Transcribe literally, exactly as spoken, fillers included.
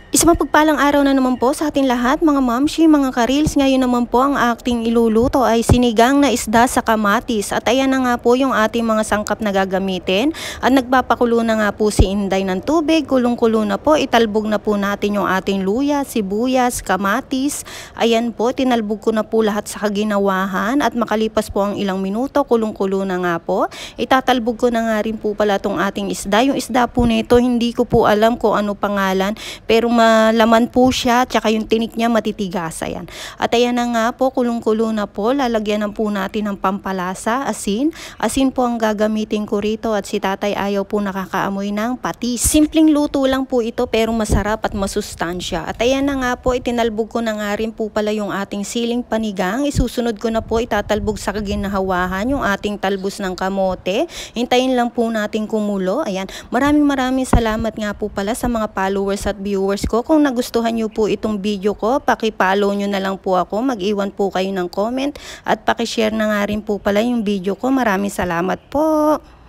Isang mapagpalang araw na naman po sa ating lahat mga mamshi, mga karils. Ngayon naman po ang ating iluluto ay sinigang na isda sa kamatis. At ayan na nga po yung ating mga sangkap na gagamitin. At nagpapakulo na nga po si Inday ng tubig. Kulong-kulo na po. Italbog na po natin yung ating luya, sibuyas, kamatis. Ayan po, tinalbog ko na po lahat sa kaginawahan. At makalipas po ang ilang minuto, kulong-kulo na nga po. Itatalbog ko na nga rin po pala itong ating isda. Yung isda po nito, hindi ko po alam kung ano pangalan. Pero malaman po siya, tsaka yung tinik niya matitigas. Ayan. At ayan na nga po, kulong-kulo na po. Lalagyan na po natin ng pampalasa, asin. Asin po ang gagamitin ko rito at si tatay ayaw po nakakaamoy ng patis. Simpleng luto lang po ito pero masarap at masustansya. At ayan na nga po, itinalbog ko na nga rin po pala yung ating siling panigang. Isusunod ko na po, itatalbog sa kaginahawahan yung ating talbos ng kamote. Hintayin lang po natin kumulo. Ayan. Maraming maraming salamat nga po pala sa mga followers at viewers ko. Kung nagustuhan nyo po itong video ko, paki-follow nyo na lang po ako, mag-iwan po kayo ng comment at paki-share na nga rin po pala yung video ko. Maraming salamat po.